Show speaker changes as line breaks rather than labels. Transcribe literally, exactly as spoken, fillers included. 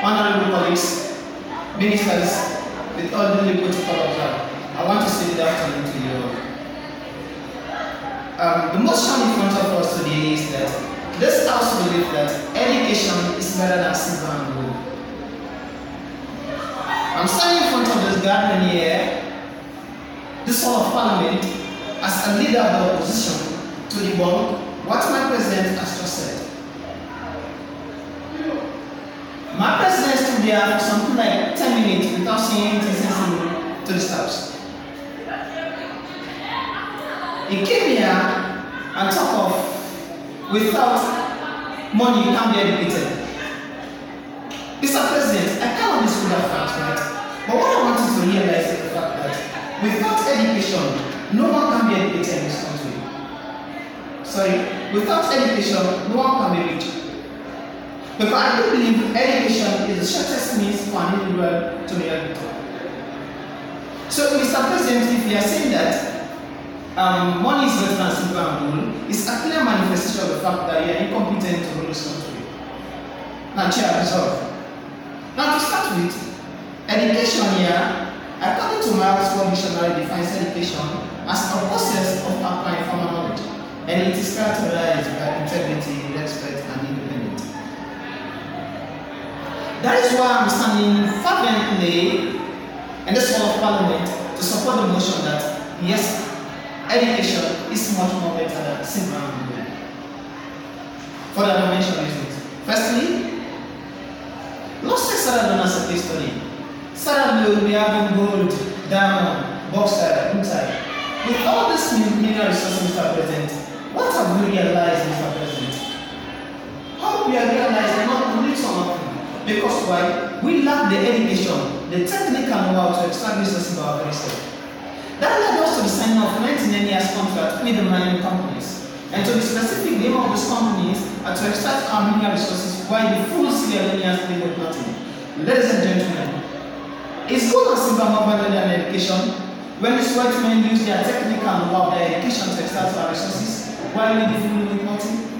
honorable colleagues, ministers, with all the protocol observed, I want to say good afternoon to you all. Um, the motion in front of us today is that this House believes that education is better than silver and gold. I'm standing in front of this gathering here, this Hall of Parliament, as a leader of the opposition to debunk what my president has just said. My president stood there for something like ten minutes without saying anything sensible to the House. He came here and talked of without money you can't be educated. Mister President, I cannot dispute that fact, right? But what I want you to realize is the fact that without education, no one can be educated in this country. Sorry, without education, no one can be rich. Because I do believe education is the shortest means for an individual to be educated. So, Mister President, if you are saying that um, money is better than silver and gold, it's a clear manifestation of the fact that you are incompetent to rule this country. Now, Chair, resolve. Now, to start with, education here, according to my Oxford Dictionary, defines education as a process of acquiring formal knowledge, and it is characterized by integrity, respect, and independence. That is why I'm standing fervently in this Hall of Parliament to support the motion that, yes, education is much more better than silver and gold. For the dimension reasons. Firstly, let's take Saradona as a case study. Saradona, we have gold, diamond, bauxite, inside. With all these mineral resources, Mister President, what have we realized, Mister President? How we have realized that not only some because why? We lack the education, the technical know-how to extract resources by our very self. That led us to the signing of nineteen years contract with the mining companies. And to be specific, the aim of these companies are to extract our mineral resources while the full Sierra Leoneans pay with nothing. Ladies and gentlemen, is gold and silver more valuable than education? When these white men use their technical know-how, their education to extract our resources while we the full with nothing?